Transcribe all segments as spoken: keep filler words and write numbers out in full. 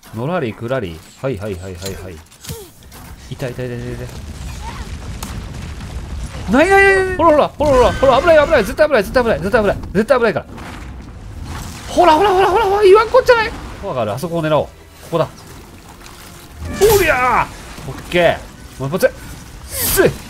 のらりくらり。はいはいはいはいはい。痛い痛い痛い痛い痛い。ないないないない。ほらほらほらほらほら、危ない危ない。絶対危ない絶対危ない絶対危ない絶対危ないから。ほらほらほらほらほら、言わんこっちゃない。わかる、あそこを狙おう。ここだ。おりゃー。オッケー。もう一発。すい。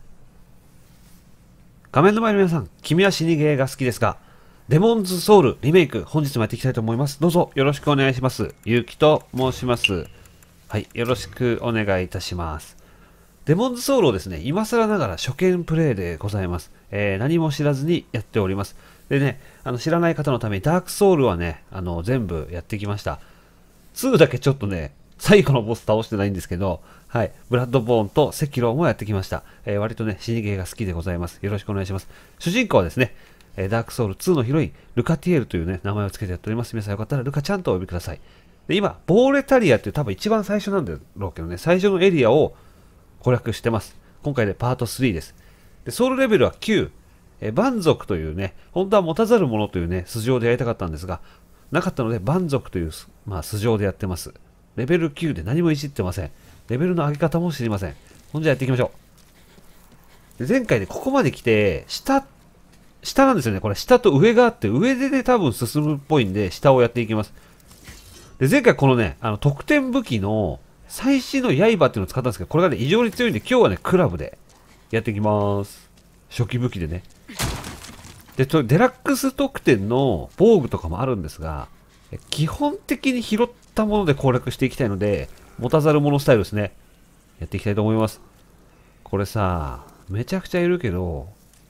画面の前の皆さん、君は死にゲーが好きですか？デモンズソウルリメイク、本日もやっていきたいと思います。どうぞよろしくお願いします。ゆうきと申します。はい、よろしくお願いいたします。デモンズソウルをですね、今更ながら初見プレイでございます。えー、何も知らずにやっております。でね、あの知らない方のためにダークソウルはね、あの全部やってきました。ツーだけちょっとね、最後のボス倒してないんですけど、はい、ブラッドボーンと赤狼もやってきました。えー、割とね、死にゲーが好きでございます。よろしくお願いします。主人公はですね、えー、ダークソウルツーのヒロイン、ルカティエルというね、名前を付けてやっております。皆さんよかったらルカちゃんとお呼びください。で、今、ボーレタリアっていう多分一番最初なんだろうけどね、最初のエリアを攻略してます。今回でパートスリーです。で、ソウルレベルはきゅう。えー、蛮族というね、本当は持たざる者というね、素性でやりたかったんですが、なかったので、蛮族という、まあ、素性でやってます。レベルきゅうで何もいじってません。レベルの上げ方も知りません。ほんじゃやっていきましょう。で前回でここまで来て、下、下なんですよね。これ下と上があって、上でね、多分進むっぽいんで、下をやっていきます。で、前回このね、あの、特典武器の、最新の刃っていうのを使ったんですけど、これがね、異常に強いんで、今日はね、クラブでやっていきます。初期武器でね。で、デラックス特典の防具とかもあるんですが、基本的に拾ったもので攻略していきたいので、持たざる者スタイルですね。やっていきたいと思います。これさ、めちゃくちゃいるけど、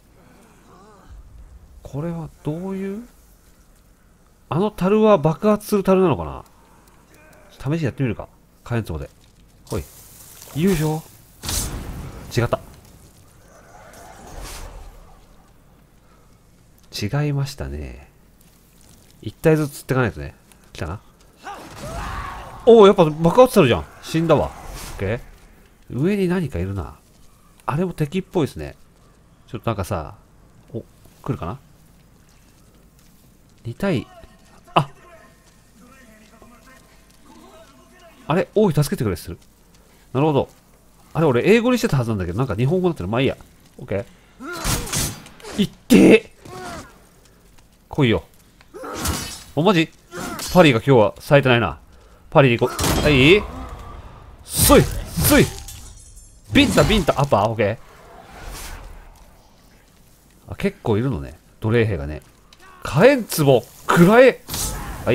これはどういうあの樽は爆発する樽なのかな？試しやってみるか。火炎壺で。ほい。よいしょ。違った。違いましたね。一体ずつ釣っていかないとね。来たな。おお、やっぱ爆発するじゃん。死んだわ。オッケー。上に何かいるな。あれも敵っぽいですね。ちょっとなんかさ、お、来るかな？ に 体。ああれ、おい、助けてくれする。なるほど。あれ、俺、英語にしてたはずなんだけど、なんか日本語になってる。まあいいや。オッケー。いってー。来いよ。お、マジ？パリが今日は冴えてないな。パリに行こう。はい。そいそいビンタビンタアッパーオッケー。あ、結構いるのね。奴隷兵がね。火炎壺くらえ。はい。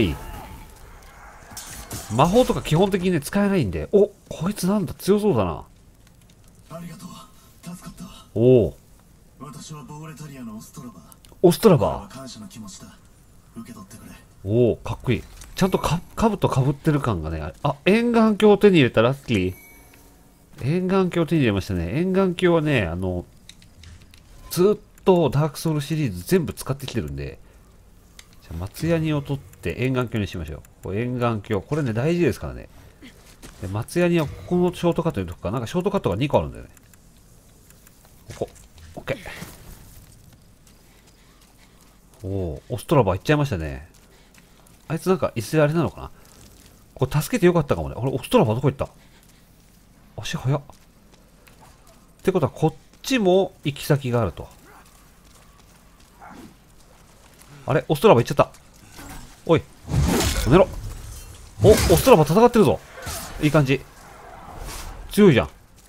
魔法とか基本的にね、使えないんで。お、こいつなんだ、強そうだな。 ありがとう。助かった。 おお。 私はボーレタリアのオストラバー。 オストラバー。感謝の気持ちだ。受け取ってくれ。 おお、かっこいい。ちゃんとか、かぶとかぶってる感がね、あ、沿岸鏡を手に入れたラッキー。沿岸鏡を手に入れましたね。沿岸鏡はね、あの、ずっとダークソウルシリーズ全部使ってきてるんで、じゃあ松ヤニを取って沿岸鏡にしましょう。これ沿岸鏡。これね、大事ですからね。で松ヤニはここのショートカットにとくか、なんかショートカットがにこあるんだよね。ここ。オッケー。おお、オストラバー行っちゃいましたね。あいつなんか、いずれあれなのかな？これ助けてよかったかもね。あれ、オストラバーどこ行った？足早っ。ってことは、こっちも行き先があると。あれ、オストラバー行っちゃった。おい、止めろ。お、オストラバー戦ってるぞ。いい感じ。強いじゃん。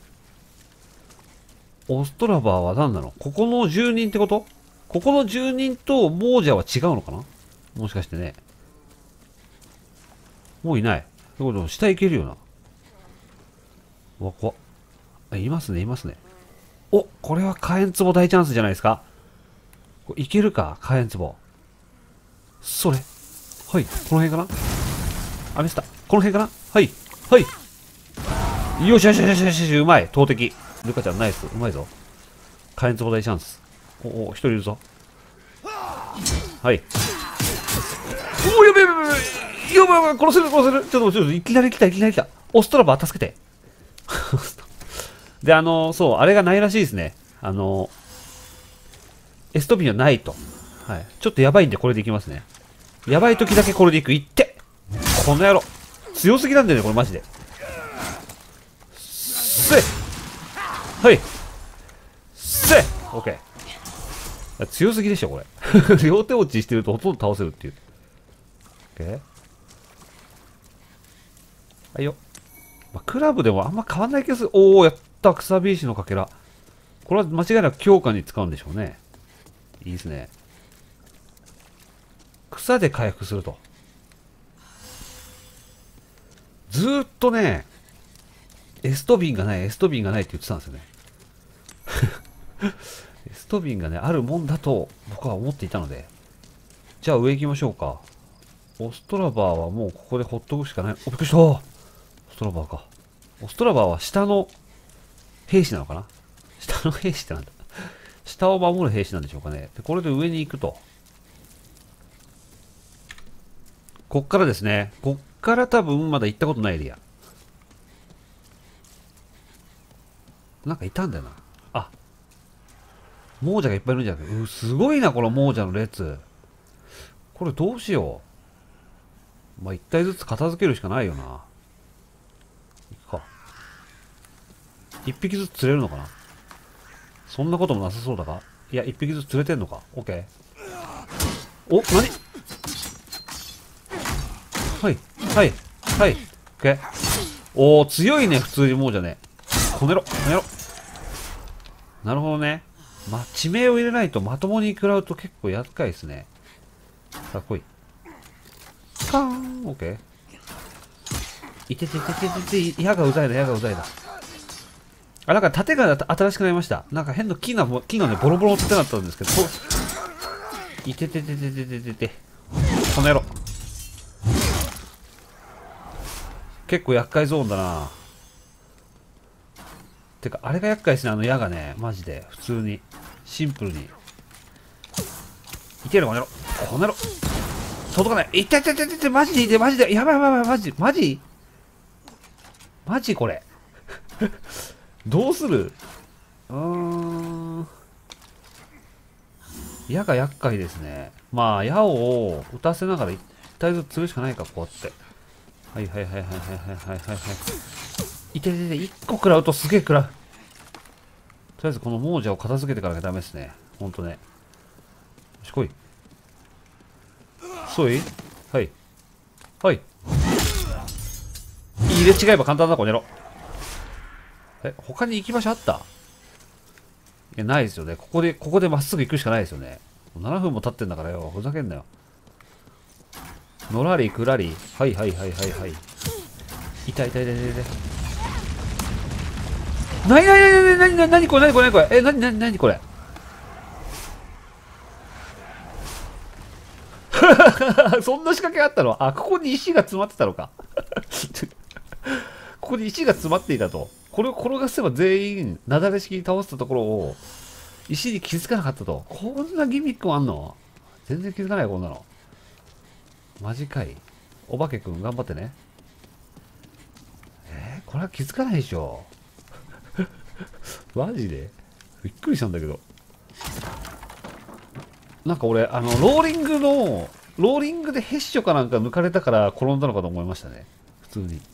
オストラバーは何なの？ここの住人ってこと？ここの住人と亡者は違うのかな？もしかしてね。もういない。ということで、下行けるよな。うわ、怖っ。あ、いますね、いますね。お、これは火炎壺大チャンスじゃないですか。これいけるか、火炎壺。それ。はい、この辺かな？あ、ミスった。この辺かな？はい、はい。よしよしよしよしよし、うまい。投擲。ルカちゃんナイス。うまいぞ。火炎壺大チャンス。おお、一人いるぞ。はい。おお、やべやべやべやべ。やばいやばい、殺せる殺せる。ちょっとちょっといきなり来たいきなり来た。オストラバー助けて。で、あのー、そう、あれがないらしいですね。あのー、エストビンはないと。はい。ちょっとやばいんでこれでいきますね。やばい時だけこれでいく。いってこの野郎。 強すぎなんだよね、これマジで。せいはいせいオッケー。強すぎでしょ、これ。両手落ちしてるとほとんど倒せるっていう。オッケー。はいよ。まあ、クラブでもあんま変わんない気がする。おお、やった。くさび石のかけら。これは間違いなく強化に使うんでしょうね。いいですね。草で回復すると。ずーっとね、エストビンがない、エストビンがないって言ってたんですよね。エストビンがね、あるもんだと僕は思っていたので。じゃあ上行きましょうか。オストラバーはもうここでほっとくしかない。お、びっくりした。オストラバーか。オストラバーは下の兵士なのかな。下の兵士ってなんだ。下を守る兵士なんでしょうかね。で、これで上に行くと。こっからですね。こっから多分まだ行ったことないエリア。なんかいたんだよな。あ、亡者がいっぱいいるんじゃなくて、うすごいな、この亡者の列。これどうしよう。まあ、一体ずつ片付けるしかないよな。行くか。一匹ずつ釣れるのかな。そんなこともなさそうだが。いや、一匹ずつ釣れてんのか。オッケー。お、なにはい、はい、はい。オッケー。おー、強いね、普通に亡者ね。こねろ、こねろ。なるほどね。まあ、地名を入れないとまともに食らうと結構厄介ですね。さあ、来い。カーン、オッケー。いてててててて、矢がうざいな、矢がうざいな。あ、なんか盾が新しくなりました。なんか変な木が、木がね、ボロボロの盾だったんですけど、いてててててててて。この野郎。結構厄介ゾーンだな。てか、あれが厄介ですね、あの矢がね、マジで、普通に、シンプルに。いける、この野郎。この野郎。届かない。いててててて、マジでいて、マジで。やばいやばいやばい、マジ、マジマジこれ。どうする？うーん。矢が厄介ですね。まあ、矢を打たせながら一体ずつ釣るしかないか、こうやって。はいはいはいはいはいはいはいはい。いててて、一個食らうとすげえ食らう。とりあえずこの亡者を片付けてからがダメですね。ほんとね。よしこい。そういはい。はい。入れ違えば簡単だ、この野郎。え、他に行き場所あった？いや、ないですよね。ここで、ここでまっすぐ行くしかないですよね。ななふんも経ってんだからよ。ふざけんなよ。のらりくらり。はいはいはいはいはい。痛い痛い痛い痛い痛い。なになになになになになにこれなにこれなにこれ。え、なになになにこれ。そんな仕掛けあったの？あ、ここに石が詰まってたのか。ここに石が詰まっていたと。これを転がせば全員、なだれ式に倒したところを、石に気づかなかったと。こんなギミックもあんの？全然気づかないよ、こんなの。マジかい。お化けくん、頑張ってね。えー、これは気づかないでしょ。マジでびっくりしたんだけど。なんか俺、あの、ローリングの、ローリングでヘッショかなんか抜かれたから転んだのかと思いましたね。普通に。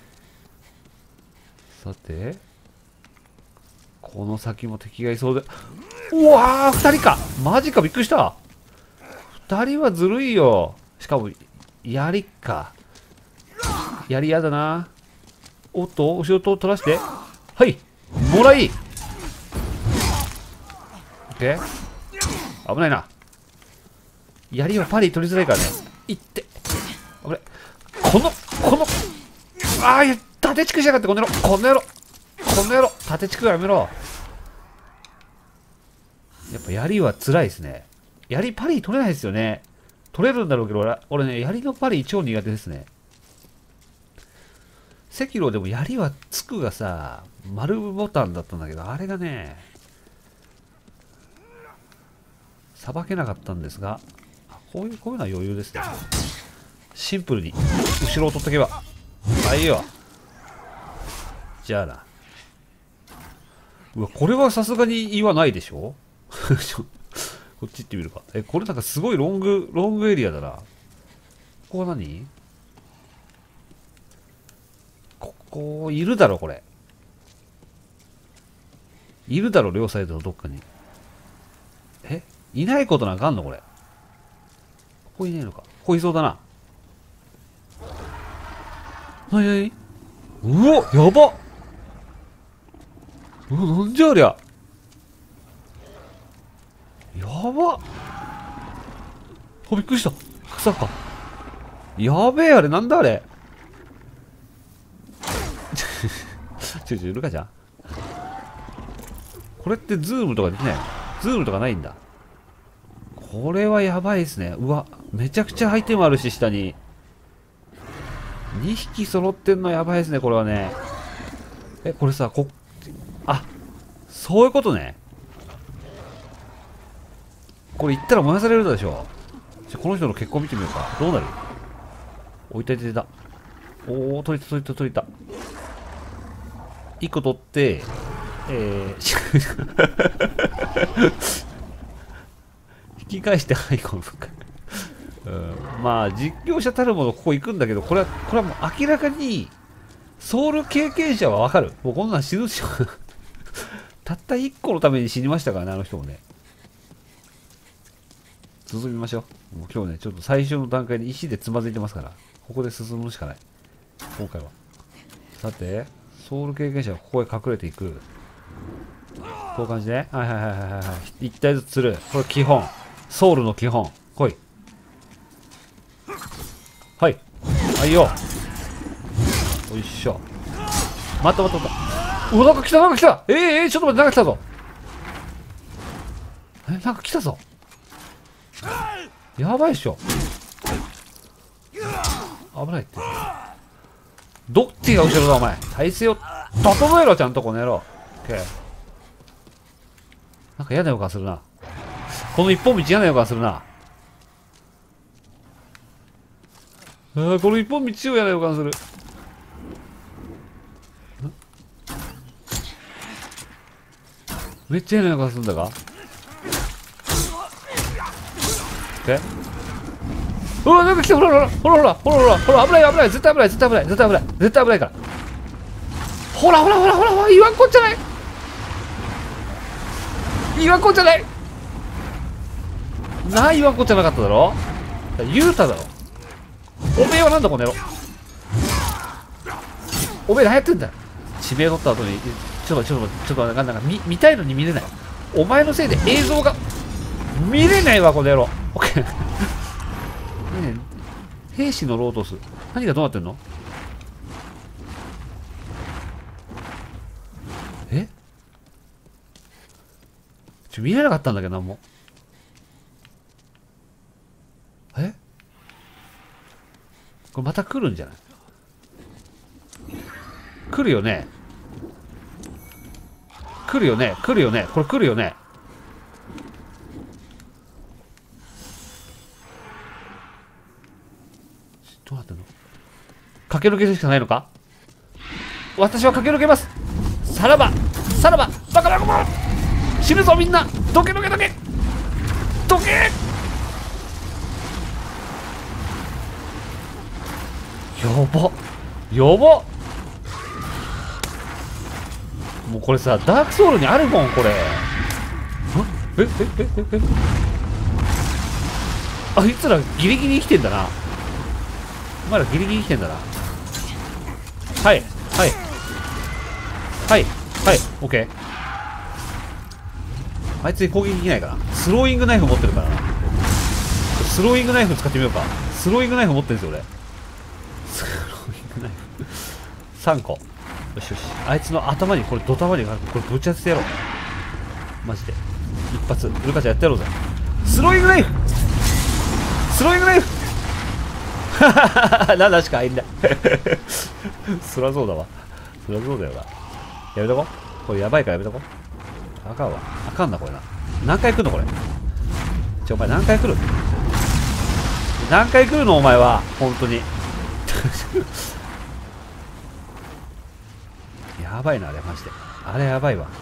さて、この先も敵がいそうで。うわー、二人かマジか、びっくりした。二人はずるいよ。しかも、槍か。槍やだな。おっと、後ろと取らして。はい、もらい。オッケー。危ないな。槍はパリ取りづらいからね。いって。危ない。この、この、ああ、いや、縦地区しやがって、この野郎。この野郎。この野郎。縦地区はやめろ。やっぱ槍は辛いですね。槍パリ取れないですよね。取れるんだろうけど、俺、俺ね、槍のパリ超苦手ですね。赤狼でも槍はつくがさ、丸ボタンだったんだけど、あれがね、さばけなかったんですが、こういう、こういうのは余裕ですね。シンプルに、後ろを取っとけば。あ、いいよ。じゃあな。うわ、これはさすがに岩ないでしょ。こっち行ってみるか。え、これなんかすごいロング、ロングエリアだな。ここは何？ ここ、いるだろ、これ。いるだろ、両サイドのどっかに。えいないことなんかあんのこれ。ここいねえのか。ここいそうだな。なになにうわやばっうわ、なんじゃありゃ。やばっあ、びっくりした。草か。やべえ、あれ、なんだあれ。ちょちょ、ルカちゃんこれってズームとかできないの？ズームとかないんだ。これはやばいですね。うわ、めちゃくちゃアイテムあるし、下に。にひき揃ってんのやばいですね、これはね。え、これさ、こ、あ、そういうことね。これ言ったら燃やされるでしょ。じゃ、この人の結婚見てみようか。どうなる？置いたいてた。おー、取れた取れた取れた。いっこ取って、えー、引き返してアイコンとか。うん、まあ、実況者たるものここ行くんだけど、これは、これはもう明らかに、ソウル経験者はわかる。もうこんなん死ぬしょ。たったいっこのために死にましたからね、あの人もね。進みましょう。もう今日ね、ちょっと最初の段階で石でつまずいてますから、ここで進むしかない。今回は。さて、ソウル経験者はここへ隠れていく。こういう感じね。はいはいはいはいはい。一体ずつ釣る。これ基本。ソウルの基本。来い。はい。はいよ。よいしょ。待った待った待った。うわ、なんか来たなんか来たえー、えー、ちょっと待って、なんか来たぞ。え、なんか来たぞ。やばいっしょ。危ないって。どっちが後ろだお前。体勢を整えろ、ちゃんとこの野郎。オッケー。なんか嫌な予感するな。この一本道嫌な予感するな。あー、この一本道を嫌な予感する。めっちゃ嫌な予感するんだが。えうわ、なんか来た。ほらほらほらほらほらほらほら、危ない危ない、絶対危ない絶対危ない絶対危ない絶対危ないから。ほらほらほらほらほら、言わんこっちゃない、言わんこっちゃないなあ、言わんこっちゃなかっただろ。言うただろ。おめえはなんだこの野郎。おめえ何やってんだよ。指名取った後にちょっとちょっとちょっとなんかなんか見見たいのに見れない。お前のせいで映像が見れないわこの野郎。オッケー。ねえ、兵士のロードス何がどうなってんの。えちょ見れなかったんだけど何も。えこれまた来るんじゃない。来るよね来るよね来るよねこれ来るよね。どうなってんの。駆け抜けるしかないのか。私は駆け抜けます。さらばさらばバカバカバカ死ぬぞみんな。どけどけどけどけ。やばやば。もうこれさダークソウルにあるもんこれ。ええええええあいつらギリギリ生きてんだな。まだギリギリ生きてんだな。はいはいはいはいオッケー。あいつに攻撃できないかな。スローイングナイフ持ってるからな。スローイングナイフ使ってみようか。スローイングナイフ持ってるんですよ俺。スローイングナイフさんこ。よしよし、あいつの頭にこれドタマにこれぶち当ててやろうマジで。一発ウルカちゃんやってやろうぜ。スローイングナイフスローイングナイフなんだしか入んないそりゃそうだわそりゃそうだよな。やめとここれやばいからやめとこ。あかんわあかんなこれな。何回来るのこれ。ちょお前何回来る何回来るのお前は本当にやばいなあれマジで。あれやばいわ。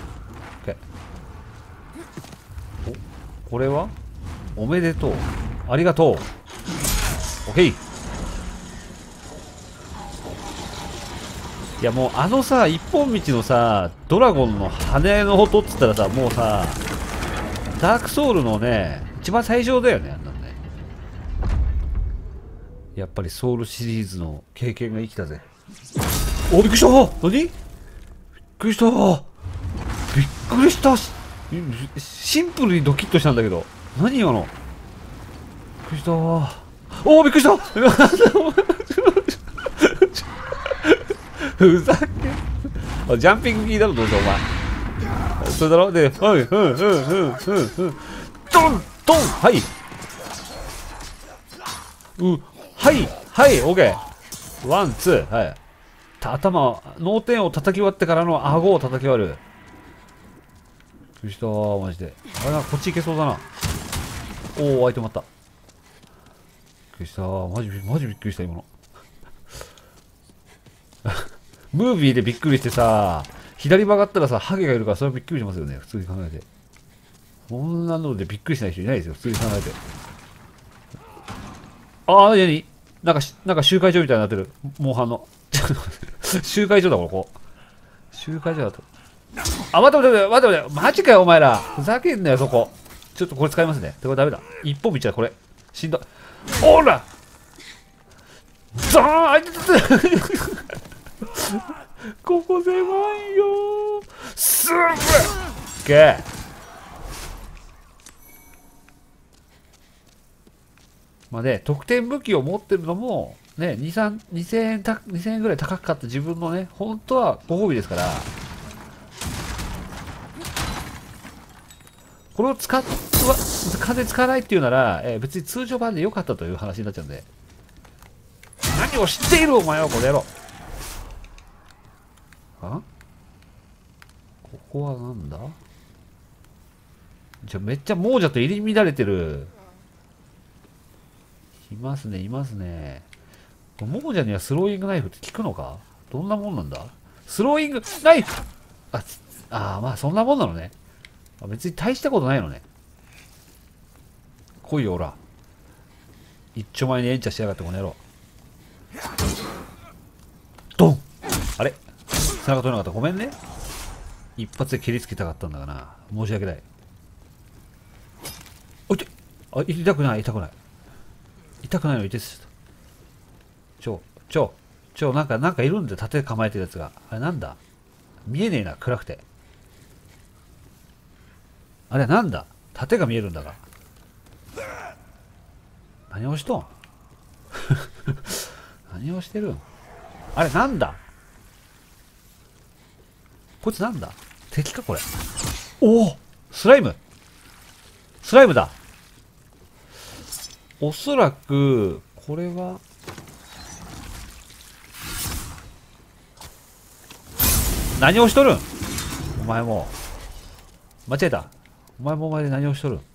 おこれはおめでとうありがとう。オッケー。 いやもうあのさ、一本道のさ、ドラゴンの羽の音っつったらさ、もうさ、ダークソウルのね、一番最初だよね、あんなのね。やっぱりソウルシリーズの経験が生きたぜ。お、びっくりした何びっくりしたびっくりしたしシンプルにドキッとしたんだけど。何今のびっくりしたおーびっくりしたふざけんジャンピングキーだろどうせお前それだろではいうんうんうんうんうんドンドンはいうんはいはいオッケーワンツーはい頭脳天を叩き割ってからの顎を叩き割るびっくりしたマジであれなこっち行けそうだなおお相手まったびっくりしたマジマジびっくりした今のムービーでびっくりしてさ左曲がったらさハゲがいるからそれはびっくりしますよね普通に考えてこんなのでびっくりしない人いないですよ普通に考えてああ何なんかなんか集会所みたいになってるモンハンの集会所だここ集会所だとあ待って待って待って待ってマジかよお前らふざけんなよそこちょっとこれ使いますねってこれダメだ一本道だこれしんどいおらザーンあいつここ狭いよすぐけまあね特典武器を持ってるのもねにせんえんたにせんえんぐらい高かった自分のね本当はご褒美ですからこれを使っ金使わないっていうなら、えー、別に通常版で良かったという話になっちゃうんで何を知っているお前はこの野郎あここはなんだじゃめっちゃ亡者と入り乱れてるいますねいますね亡者にはスローイングナイフって効くのかどんなもんなんだスローイングナイフああーまあそんなもんなのね別に大したことないのね来いよおら一丁前にエンチャしやがってこの野郎ドンあれ背中取れなかったごめんね一発で蹴りつけたかったんだがな申し訳ないおいてあ痛くない痛くない痛くないの痛いですちょちょちょなんかなんかいるんで盾構えてるやつがあれなんだ見えねえな暗くてあれなんだ盾が見えるんだが何をしとん何をしてるんあれなんだこいつなんだ敵かこれおおスライムスライムだおそらくこれは何をしとるんお前も間違えたお前もお前で何をしとるん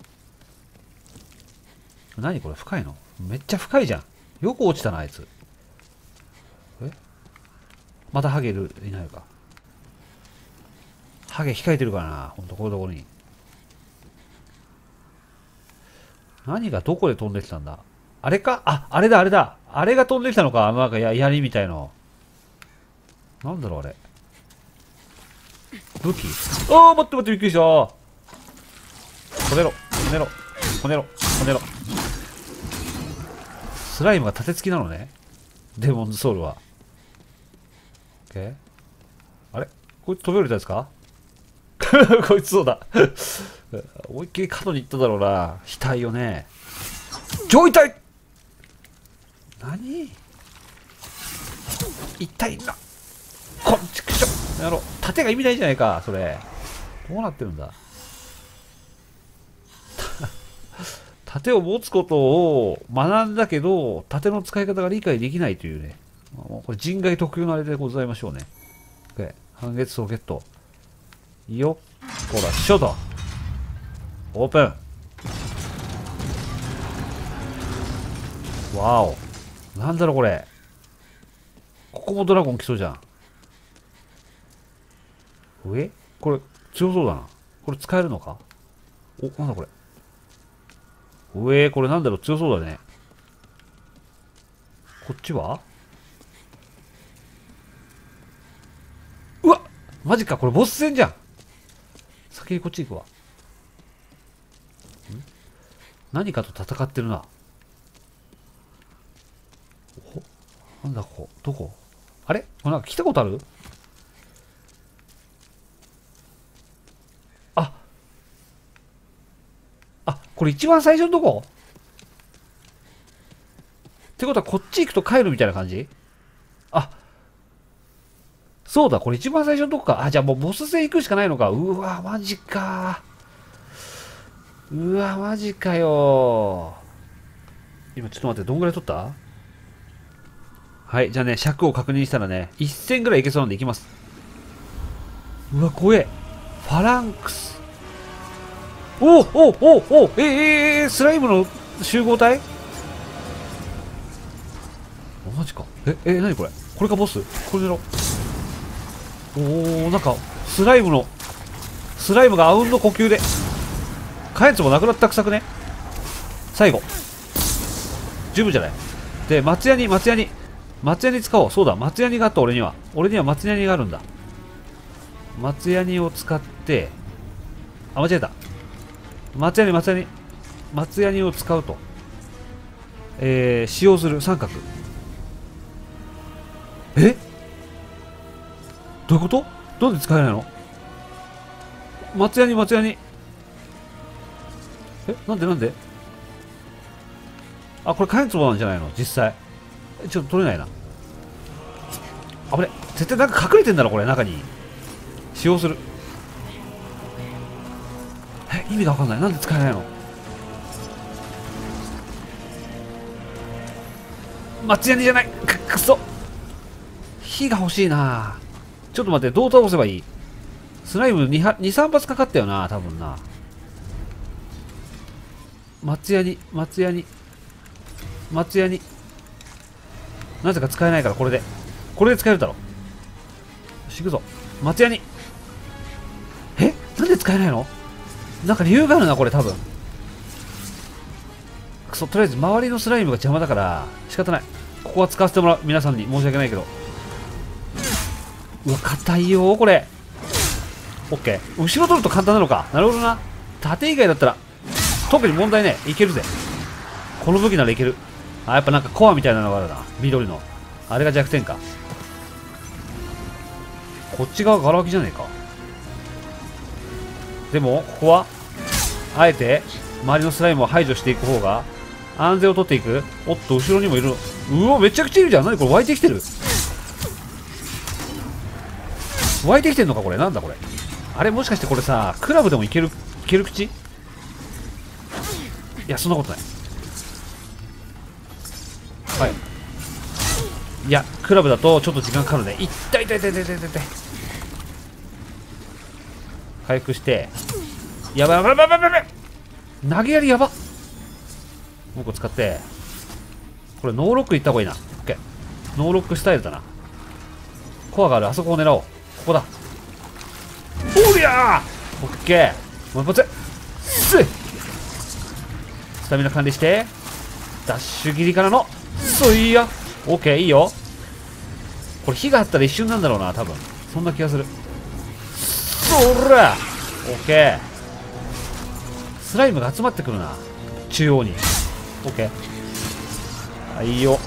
何これ深いのめっちゃ深いじゃんよく落ちたなあいつえまたハゲるいないのかハゲ控えてるからなほんとこういうところに何がどこで飛んできたんだあれかああれだあれだあれが飛んできたのかあのなんかや槍みたいのなんだろうあれ武器ああ待って待ってびっくりしたこねろこねろこねろこねろスライムが盾付きなのねデモンズソウルは OK あれこいつ飛べるやつかこいつそうだ思いっきり角に行っただろうな額をね超痛い何痛いなこっちくしょやろ盾が意味ないじゃないかそれどうなってるんだ盾を持つことを学んだけど盾の使い方が理解できないというねこれ人外特有のあれでございましょうね OK 半月ソケットよっこらしょとオープンわおなんだろうこれここもドラゴン来そうじゃん上これ強そうだなこれ使えるのかおなんだこれ上これなんだろう強そうだねこっちはマジか、これボス戦じゃん。先にこっち行くわ。ん何かと戦ってるな。お、なんだここ、どこ？あれ？これなんか来たことある？あ、あ、これ一番最初のとこ？ってことはこっち行くと帰るみたいな感じ？あ、そうだ、これ一番最初のとこか。あ、じゃあもうボス戦行くしかないのか。うわ、マジか。うわ、マジかよ。今ちょっと待って、どんぐらい取った？はい、じゃあね、尺を確認したらね、いっせんぐらいいけそうなんでいきます。うわ、怖え。ファランクス。おおおおおええー、スライムの集合体？マジか。え、え、なにこれ？これかボス？これ狙おう。おー、なんか、スライムの、スライムがあうんの呼吸で、カエツもなくなったくさくね？最後。十分じゃない？で、松ヤニ、松ヤニ。松ヤニ使おう。そうだ、松ヤニがあった俺には。俺には松ヤニがあるんだ。松ヤニを使って、あ、間違えた。松ヤニ、松ヤニ。松ヤニを使うと。えー、使用する三角。え？どういうこと？なんで使えないの？松ヤニ、松ヤニ。え、なんでなんで？あ、これ火炎壺なんじゃないの実際。ちょっと取れないな。あぶね。絶対なんか隠れてんだろこれ、中に。使用する。え、意味がわかんない。なんで使えないの？松ヤニじゃない。く、くそ。火が欲しいな。ちょっと待って、どう倒せばいい？スライムに、に、さん発かかったよな、多分な。松ヤニ、松ヤニ。松ヤニ。なぜか使えないから、これで。これで使えるだろ。よし、行くぞ。松ヤニ。え？なんで使えないの？なんか理由があるな、これ多分。くそ、とりあえず周りのスライムが邪魔だから、仕方ない。ここは使わせてもらう。皆さんに申し訳ないけど。うわ、硬いよこれ。オッケー。後ろ取ると簡単なのか。なるほどな。縦以外だったら、特に問題ねえ。いけるぜ。この武器ならいける。あ、やっぱなんかコアみたいなのがあるな。緑の。あれが弱点か。こっち側ガラ空きじゃねえか。でも、ここは、あえて、周りのスライムを排除していく方が、安全を取っていく。おっと、後ろにもいる。うわ、めちゃくちゃいるじゃん。何これ、湧いてきてる。湧いてきてんのか、これ。なんだこれ。あれ、もしかしてこれさ、クラブでもいける、いける口？いや、そんなことない。はい。いや、クラブだとちょっと時間かかるね。いったいったいったいったいったいった。回復して。やばいやばいやばいやばいやばい。投げやりやばっ。もうこれ使って。これノーロックいった方がいいな。オッケー。ノーロックスタイルだな。コアがある。あそこを狙おう。ここだ。おりゃー！オッケー。もう一発。スッ！スタミナ管理して。ダッシュ切りからの、スイヤ！オッケー、いいよ。これ火があったら一瞬なんだろうな、多分。そんな気がする。そら！オッケー。スライムが集まってくるな。中央に。オッケー。あ、いいよ。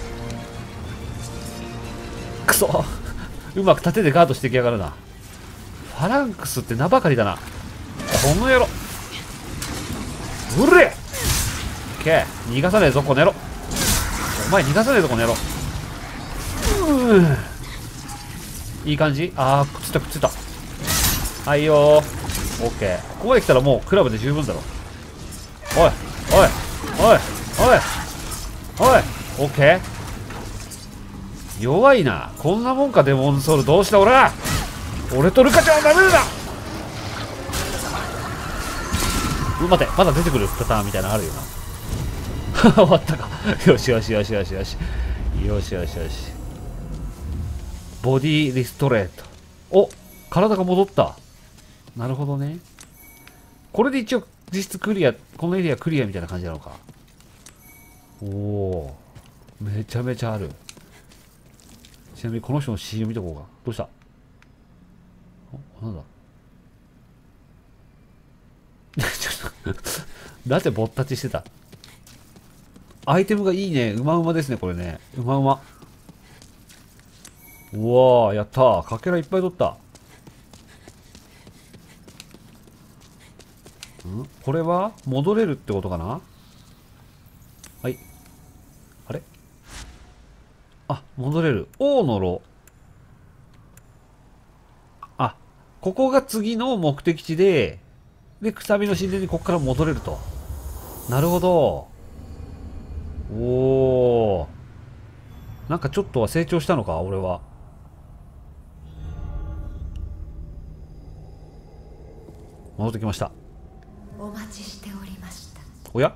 くそうまく盾でガードしてきやがるな。ファランクスって名ばかりだな。この野郎。うれ！オッケー。逃がさねえぞ、この野郎。お前逃がさねえぞ、この野郎。うーん。いい感じ？あー、くっついたくっついた。はいよー。オッケー。ここまで来たらもうクラブで十分だろ。おい、おい、おい、おい、おい、オッケー。弱いな。こんなもんか、デモンズソウル。どうした俺は。俺とルカちゃんはダメだ。う待て、まだ出てくるパターンみたいなのあるよな。終わったか。よしよしよしよしよし。よしよしよし。ボディリストレート。お、体が戻った。なるほどね。これで一応実質クリア、このエリアクリアみたいな感じなのか。おお、めちゃめちゃある。ちなみにこの人の シーエム 見とこうか。どうした？ なんだちょっとなぜぼったちしてた。アイテムがいいね。うまうまですね、これね。うまうま。うわー、やったー。かけらいっぱい取った。んこれは戻れるってことかな。はい。あれあ、戻れる。王の炉。あ、ここが次の目的地で、で、くさびの神殿にここから戻れると。なるほど。おー。なんかちょっとは成長したのか、俺は。戻ってきました。 お待ちしておりました。 おや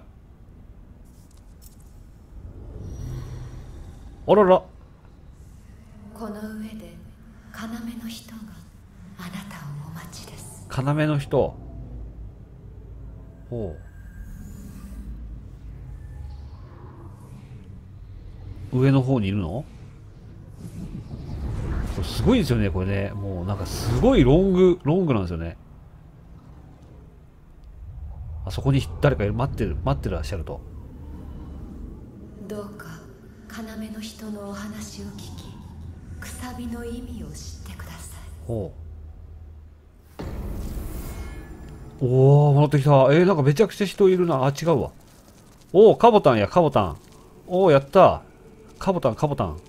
あらら。 この上で要の人があなたをお待ちです。 要の人。ほう。上の方にいるの？これすごいですよね、これね。もうなんかすごいロング、ロングなんですよね。あそこに誰かいる、待ってる、待ってらっしゃると。 どうか要の人のお話を聞き、くさびの意味を知ってください。 ほう。おお、戻ってきた。えー、なんかめちゃくちゃ人いるな。あ、違うわ。おお、カボタンや、カボタン。おお、やった。カボタン、カボタン。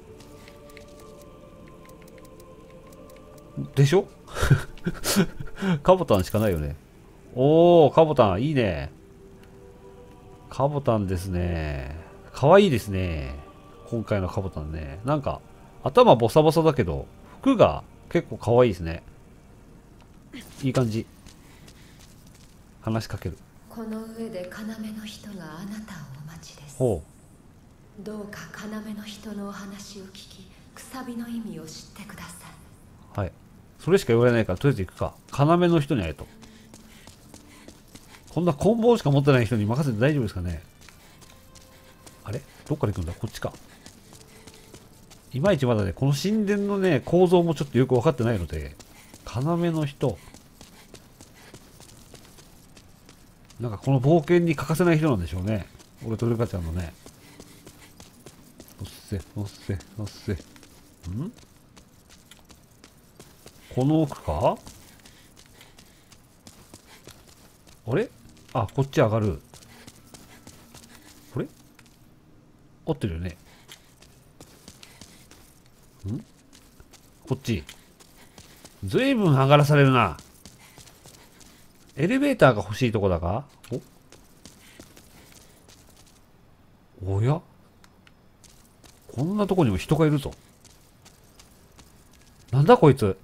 でしょカボタンしかないよね。おお、カボタン、いいね。カボタンですね。かわいいですね。今回のカボタンね。なんか、頭ボサボサだけど、服が結構かわいいですね。いい感じ。話しかける。 この上で要の人があなたをお待ちです。 ほどうか要の人のお話を聞き、くさびの意味を知ってください。 う。はい。それしか言われないから、とりあえず行くか。要の人に会えと。こんな棍棒しか持ってない人に任せて大丈夫ですかね。あれどっから行くんだこっちか。いまいちまだね、この神殿のね、構造もちょっとよく分かってないので、要の人。なんかこの冒険に欠かせない人なんでしょうね。俺とルカちゃんのね。おっせ、おっせ、おっせ。んこの奥か？あれあ、こっち上がる。これ合ってるよね。んこっち。ずいぶん上がらされるな。エレベーターが欲しいとこだか？おおやこんなとこにも人がいるぞ。なんだこいつ。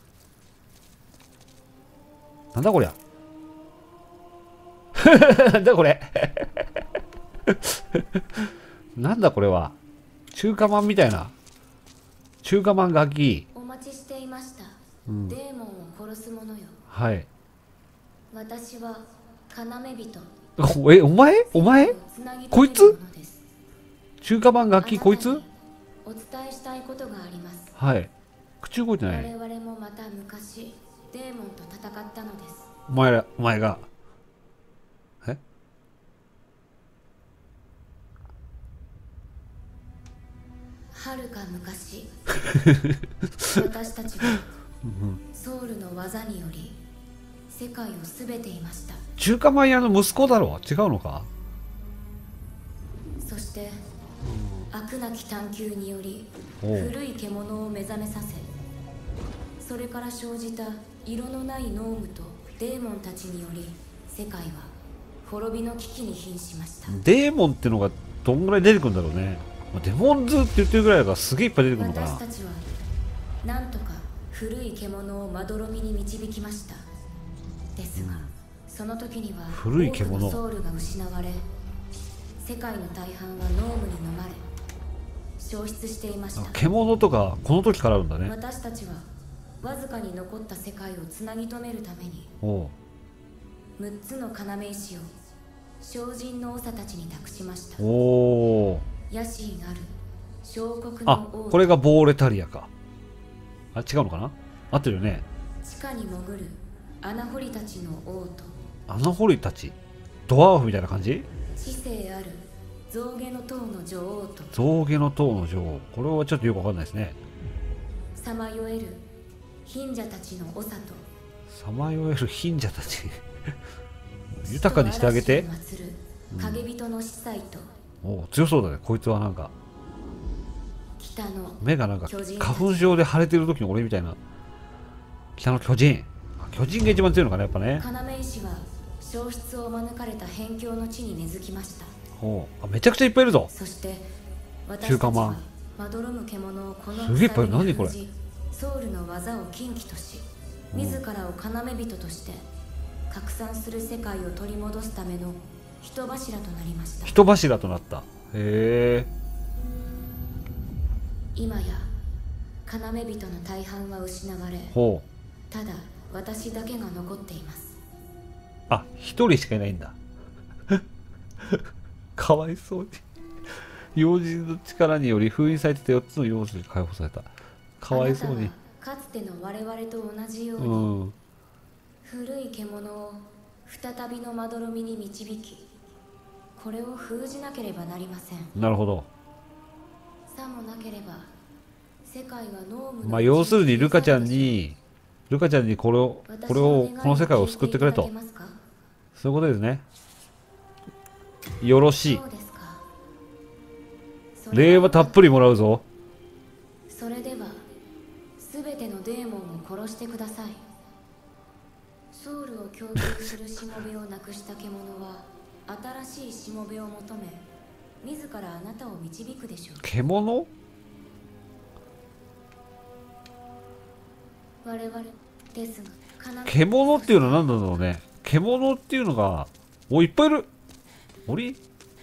なんだこりゃ。なんだこれ。なんだこれは。中華まんみたいな。中華まんガキ。 お待ちしていました。 うん、 デーモンを殺す者よ。 はい。 私は要人。 おえ、お前お前こいつ中華まんガキこいつお伝えしたいことがあります。 はい。口動いてない。 我々もまた昔デーモンと戦ったのです。 お前ら、お前が。えはるか昔私たちはソウルの技により世界を全ていました。 中華まん屋の息子だろ違うのか。 そして飽くなき探求により古い獣を目覚めさせ、それから生じた色のないノームとデーモンたちにより世界は滅びの危機に瀕しました。 デーモンってのがどんぐらい出てくるんだろうね。デモンズって言ってるぐらいだからすげえいっぱい出てくるのかな。 私たちはなんとか古い獣をまどろみに導きました。ですが、うん、その時には古い獣、 多くのソウルが失われ、世界の大半はノームに飲まれ消失していました。 獣とかこの時からあるんだね。 私たちはわずかに残った世界をつなぎ止めるためにおむっつの要石を精進の長たちに託しました。 おお。 野心ある小国のあ、これがボーレタリアか。あ、違うのかな。合ってるよね。 地下に潜る穴掘りたちの王と穴掘りたち、ドワーフみたいな感じ。 知性ある象牙の塔の女王と象牙の塔の女王、これはちょっとよくわかんないですね。 さまよえる貧者たちの長とさまよえる貧者たち豊かにしてあげて。 祀る影人の司祭と、 うん、お強そうだねこいつは。なんか北の目がなんか花粉症で腫れてる時の俺みたいな。北の巨人、巨人が一番強いのかなやっぱね。 要石は消失を免れた辺境の地に根付きました。 おあめちゃくちゃいっぱいいるぞ。 そして私中華たちはマンまどろむ獣をこのすげえいっぱいいる。何これ。 ソウルの技を禁忌とし、自らを要人として拡散する世界を取り戻すための人柱となりました。 人柱となった。へえ。 今や要人の大半は失われ、 ほう。 ただ私だけが残っています。 あ、一人しかいないんだかわいそうに妖人の力により封印されてたよっつの妖精が解放された。かわいそうに。 あなたはかつての我々と同じように、 うん。 古い獣を再びのまどろみに導き、これを封じなければなりません。 なるほど。 さもなければ世界はノームのまあ要するにルカちゃんにルカちゃんにこれをこれをこの世界を救ってくれと、そういうことですね。よろしい。 そうですか。 礼はたっぷりもらうぞ。 それでは全てのデーモンを殺してください。ソウルを供給するしもべをなくした獣は新しいしもべを求め、自らあなたを導くでしょう。 獣？ 我々ですが、 獣っていうのは何なんだろうね。獣っていうのがおいっぱいいる。森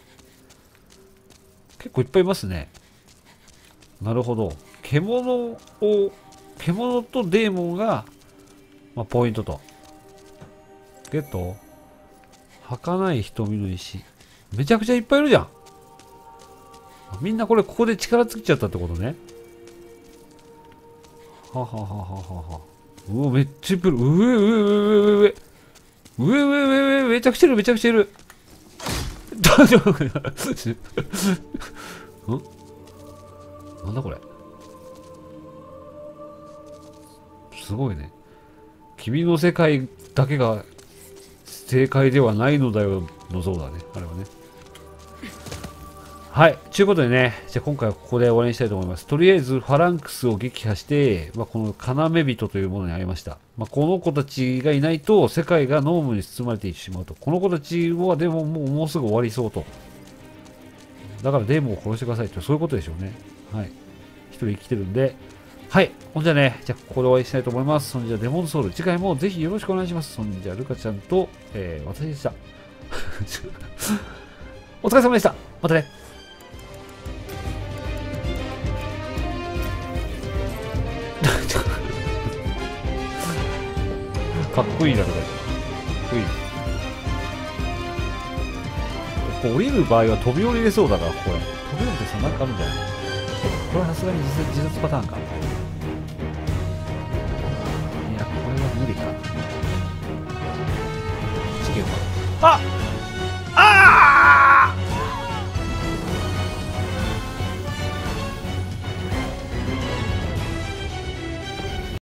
結構いっぱいいますね。なるほど。獣を獣とデーモンが、まあ、ポイントと。ゲット。儚い瞳の石。めちゃくちゃいっぱいいるじゃん。みんなこれここで力尽きちゃったってことね。はははははは。うわ、めっちゃいっぱいいる。うえうえうえうえうえ。うえうえうえうえ、めちゃくちゃいる、めちゃくちゃいる。大丈夫かな。んなんだこれ。すごいね。君の世界だけが正解ではないのだよの像だね。あれはね。はい。ということでね、じゃあ今回はここで終わりにしたいと思います。とりあえずファランクスを撃破して、まあ、この要人というものに会いました。まあ、この子たちがいないと世界がノームに包まれてしまうと。この子たちはでももうもうすぐ終わりそうと。だからデーモンを殺してくださいって、そういうことでしょうね。はい。一人生きてるんで。はい。ほんじゃね、じゃあここで終わりにしたいと思います。そんじゃデモンソウル、次回もぜひよろしくお願いします。そんじゃルカちゃんと、えー、私でした。お疲れ様でした。またね。かっこいいな、これ。かっこいい。こう降りる場合は飛び降りれそうだから、これ。飛び降りてさ、なんかあるんじゃない？これはさすがに自殺、自殺パターンか。いや、これは無理か。事件は。あっ